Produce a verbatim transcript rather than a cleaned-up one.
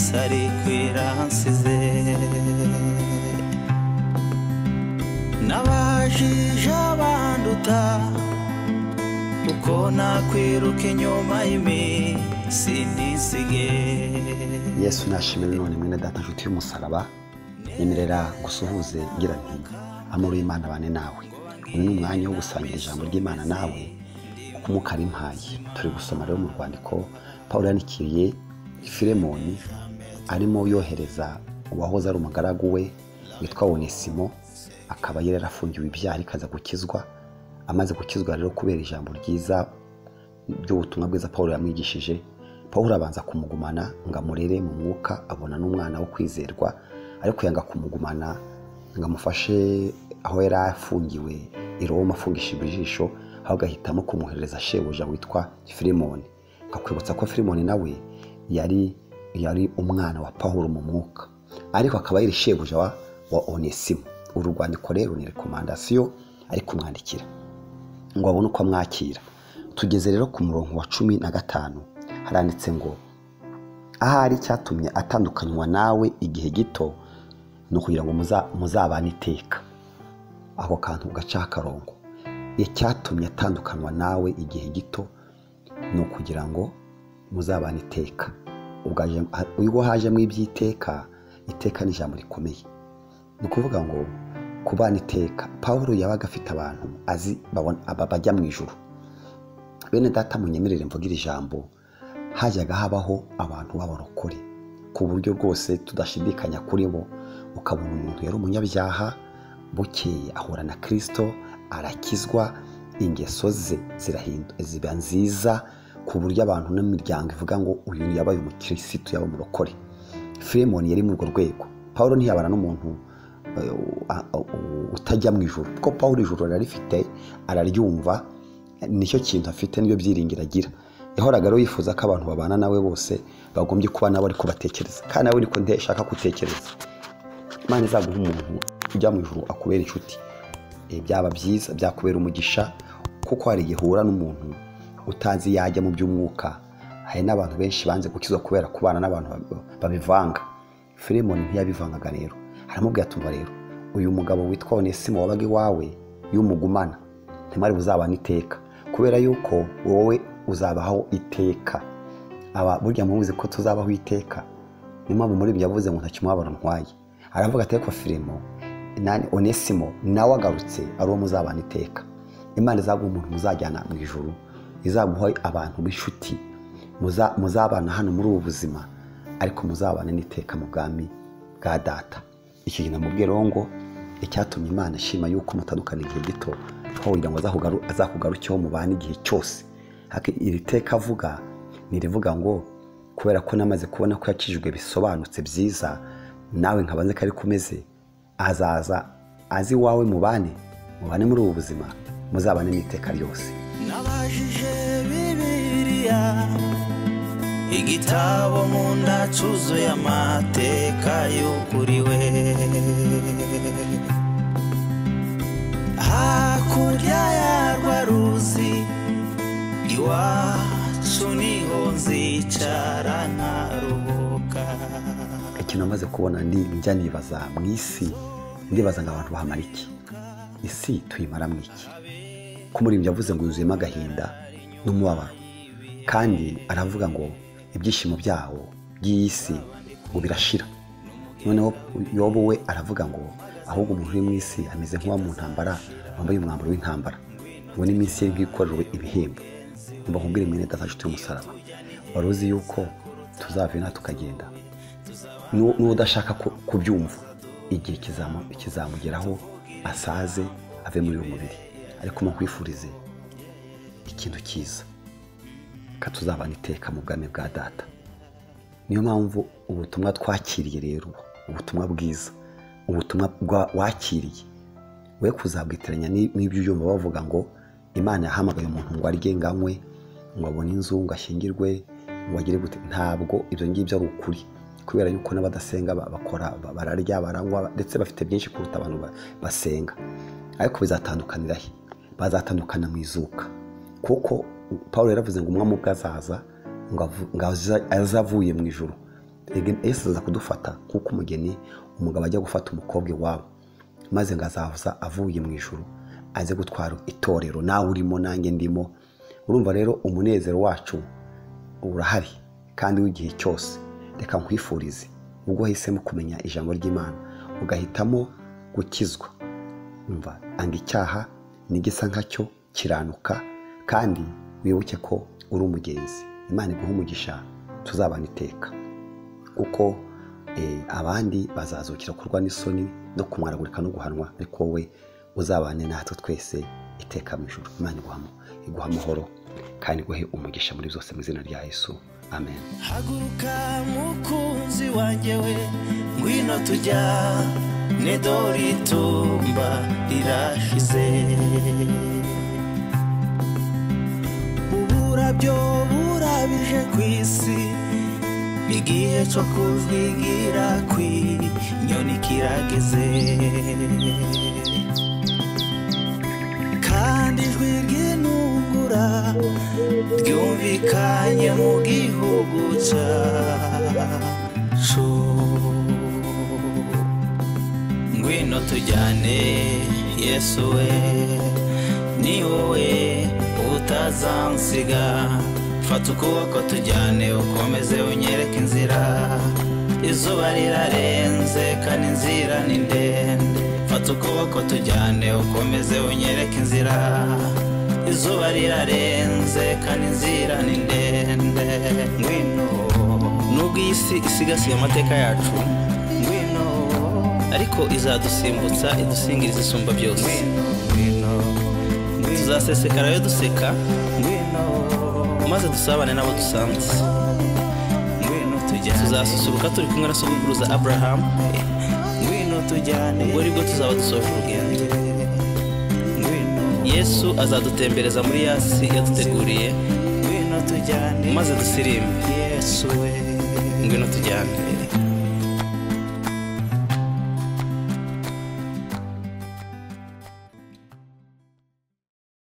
isari kwiransize nabajije abanduta uko nakwiruka inyuma y'iminsi nisige. Yesu nashimira none mwene data nshuti y'umusaraba yemerera gusuhuze ngira nti amuru y'Imana bane nawe. Uyu ni umwanya wo gusangira ijambo ry'Imana nawe kumukara impaye. Turi gusoma rero mu rwandiko Paulo yandikiriye FILEMONI arimo yohereza uwahoze ari umugaragu we witwa Onesimo, akaba yari yarafungiwe ibyaha ikaza gukizwa. Amaze gukizwa rero kubera ijambo ryiza by'ubutumwa bwiza Paulo yamwigishije, Paulo abanza kumugumana ngo amurere mu mwuka, abona n'umwana wo kwizerwa, ariko yanga kumugumana ngo amufashe aho yari afungiwe i Roma afungishijwe ijisho, aho gahitamo kumuhereza shebuja witwa FILEMONI. Akakwibutsa ko FILEMONI nawe yari yari umwana wa Paulo mu mwuka, ariko akaba yari shebuja wa, wa Onesimo. Uru rwandiko rero ni recommandation ari kumwandikira ngo abone uko amwakira. Tugeze rero ku murongo wa cumi na gatanu, haranditse ngo ahari icyatumye atandukanywa nawe igihe gito no kugira ngo muza muzabane iteka. Ako kantu gaca akarongo, icyatumye atandukanywa nawe igihe gito no kugira ngo muzabane iteka. Ubwaje uyu haje mu ibyiteka, iteka ni ijambo rikomeye. Ni kuvuga ngo kubana iteka. Paulo yabaga afite abantu azi babona abajya mu ijuru. Bene data munyemerere mvugira ijambo, hajyaga habaho abantu b'abarokore ku buryo rwose tudashidikanya kuri bo. Ukabona umuntu yari umunyabyaha, bukeye ahura na Kristo, arakizwa, ingeso ze zirahinduka ziba nziza ku buryo abantu n'imiryango ivuga ngo uyu yabaye umukristo, yaba umurokore. FILEMONI yari mu rwo rwego. Paulo ntiyabana n'umuntu utajya mu ijuru, kuko Paulo ijuru ararifite, araryumva, nicyo kintu afite, niyo byiringira agira. Yahoraga rero yifuza ko abantu babana nawe bose bagombye kuba nabo ari kubatekereza, kandi nawe niko ndashaka gutekereza. Imana izaguha umuntu ujya mu ijuru akubera inshuti, e byaba byiza, byakubera umugisha, kuko hari igihura n'umuntu utazi yajya mu by'umwuka. Hari n'abantu benshi banze gukizwa kubera kubana n'abantu babivanga. FILEMONI ntiyabivangaga rero, aramubwira atumva rero uyu mugabo witwa Onesimo wabaga iwawe y'umugumana ntimari buzabana iteka, kubera yuko wowe uzabaho iteka. Aba burya mubuze ko tuzabaho iteka, nimpamvu muri ibyo yavuze ngo ntakimwabara ntwaye. Aravuga ati ko FILEMO nani Onesimo nawe agarutse ari uwo muzabana iteka. Imana izaguha umuntu muzajyana mu ijuru, izaguha abantu b'inshuti muzabana hano muri ubu buzima, ariko muzabana n'iteka mu bwami bwa data. Icyo gihe namubwira ngo icyatumye Imana ishima yuko mutandukana igihe gito, aho kugira ngo azakugarukeho mubane igihe cyose. Iri teka avuga nirivuga ngo kubera ko namaze kubona ko yakijwe bisobanutse byiza, nawe nkabanze kari kumeze, azaza azi wawe mubane mubane muri ubu buzima, muzabane n'iteka ryose. Nabajije Bibiliya, igitabo mu nda cyuzuye amateka y'ukuriwe. Hakurya ya ruzi iwacu niho nzicara nkaruhuka. Ikintu amaze kubona ndi njya nibaza mu isi, ndibaza ngo abantu bahamara iki? Isi tuyimara mu iki? Ko muri ibyo yavuze ngo yuzuyemo agahinda n'umubabaro, kandi aravuga ngo ibyishimo byawo by'isi ngo birashira. Noneho Yobu we aravuga ngo ahubwo umuntu uri mu isi ameze nk'uwa mu ntambara, wambaye umwambaro w'intambara, ngo n'iminsi ye nk'ikorewe ibihembo. Mba nkubwire mwene data nshuti y'umusaraba, wari uzi yuko tuzavina tukagenda? N'udashaka kubyumva, igihe kizamugeraho asaze ave muri uwo mubiri, ariko mukwifurize ikintu cyiza, ko tuzabana iteka mu bwami bwa data. Niyo mpamvu ubutumwa twakiriye rero, ubutumwa bwiza, ubutumwa wakiriye, we kuzabwitiranya n'ibyo byumva bavuga ngo Imana yahamagaye umuntu ngo arye nganywe, ngo abone inzu, ngo ashyingirwe, ngo agire gute. Ntabwo ibyo ngibyo ari ukuri, kubera yuko n'abadasenga bakora bararya baranywa ndetse bafite byinshi kuruta abantu basenga. Ariko bizatandukanira he? Bazatandukana mu izuka, kuko Paulo yaravuze ngo umwami ubwo azaza ngo azavuye mu ijuru, Yesu aza kudufata kuko umugeni umugabo ajya gufata umukobwa iwabo maze ngo azavuza avuye mu ijuru aze gutwara itorero, nawe urimo nanjye ndimo. Urumva rero umunezero wacu urahari kandi w'igihe cyose. Reka nkwifurize ubwo wahisemo kumenya ijambo ry'Imana ugahitamo gukizwa, umva anga icyaha n'igisa nkacyo kiranuka, kandi wibuke ko uri umugenzi. Imana iguha umugisha, tuzabana iteka, kuko eh, abandi bazazukira kurwa n'isoni no kumwaragurika no guhanwa, ariko wowe uzabane natwe twese iteka mu ijuru. Imana iguha amahoro kandi iguhe umugisha muri byose mu izina rya Yesu, amen. Haguruka mukunzi wanjye we, ngwino tujya nedori tumba rirashize. Uburabyo burabije ku isi, igihe cyo kuvigira kw'inyoni kirageze, kandi ijwi ry'intungura ryumvikanye mu gihugu cyacu. Ngwino tujyane Yesu we, ni wowe utazansiga. Fata ukuboko tujyane ukomeze unyereke inzira, izuba rirarenze kandi inzira ni ndende. Fata ukuboko tujyane ukomeze unyereke inzira, izuba rirarenze kandi inzira ni ndende. Ngwino nubwo iyi si isigasiye amateka yacu, ngwino ariko izadusimbutsa idusingiriza isumba byose. Ngwino tuzasesekara yo duseka, maze dusabane nabo dusanze. Tuzasusuruka turi kumwe na sogokuruza Abraham, ubwo aribwo tuzaba dusoje urugendo. Yesu azadutembereza muri ya si yaduteguriye, maze dusirimbe. Ngwino tujyane.